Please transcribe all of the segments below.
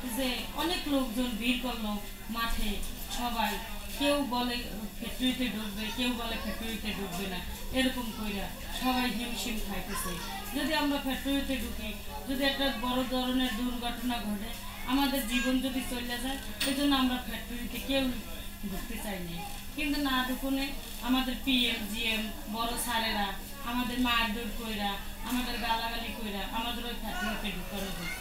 যে অনেক লোকজন ভিড় করলো মাঠে, সবাই কেউ বলে ফ্যাক্টরিতে ঢুকবে, কেউ বলে ফ্যাক্টরিতে ঢুকবে না, এরকম কইরা সবাই হিমশিম খাইতেছে। যদি আমরা ফ্যাক্টরিতে ঢুকি, যদি একটা বড় ধরনের দুর্ঘটনা ঘটে, আমাদের জীবন যদি চলে যায়, এই জন্য আমরা ফ্যাক্টরিতে কেউ ঢুকতে চাই না। কিন্তু না ঢুকুনে আমাদের পিএম জিএম বড় স্যারেরা আমাদের মারধর কইরা, আমাদের গালাগালি কইরা আমাদের ওই ফ্যাক্টরিতে ঢুকানো হচ্ছে।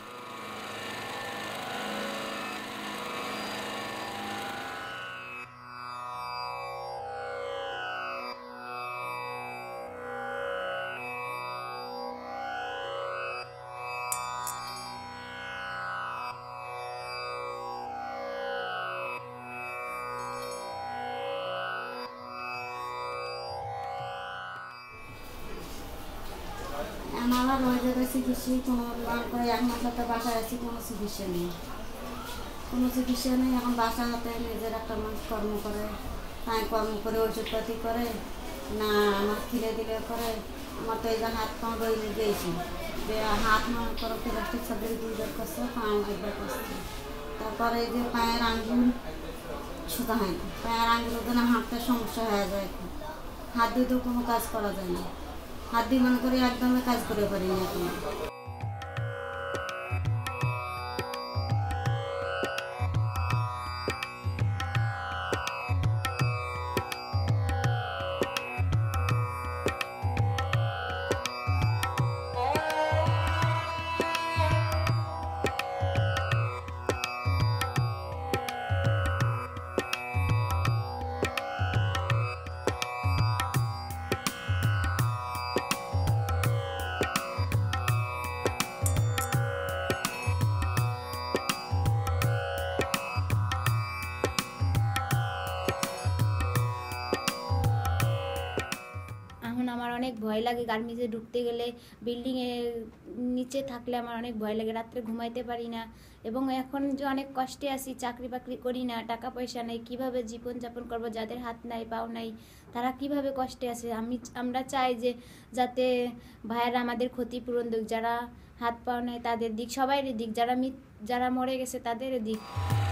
আমার ওই জায়গায় চিকিৎসা কোনো এক মাস একটা বাসায় আছি, কোনো চিকিৎসা নেই, কোনো চিকিৎসা নেই। এখন বাসায় হাতে নিজের একটা মানুষ কর্ম করে, তাই কর্ম করে ওষুধপাতি করে না, আমার খিলে দিলে করে। আমার তো এই যে হাত পা রইলে গিয়েছি, যে হাত মনে করো প্লাস্টিক সার্জারি 2বার করছে, পা 1বার করছে। তারপরে এই যে পায়ের আঙ্গুল ছুতা হয় না, পায়ের আঙ্গুলের জন্য হাঁটতে সমস্যা হয়ে যায়। হাত দিয়ে তো কোনো কাজ করা যায় না, হাত দিয়ে মনে করি একদমই কাজ করে পারি না এখন। আমার অনেক ভয় লাগে গার্মেন্টসে ঢুকতে গেলে, বিল্ডিংয়ের নিচে থাকলে আমার অনেক ভয় লাগে, রাত্রে ঘুমাইতে পারি না। এবং এখন যে অনেক কষ্টে আছি, চাকরি বাকরি করি না, টাকা পয়সা নেই, কীভাবে জীবনযাপন করব? যাদের হাত নাই পাও নাই তারা কিভাবে কষ্টে আছে। আমরা চাই যে যাতে ভাইয়েরা আমাদের ক্ষতিপূরণ দিক, যারা হাত পাও নাই তাদের দিক, সবাইয়ের দিক, যারা মরে গেছে তাদের দিক।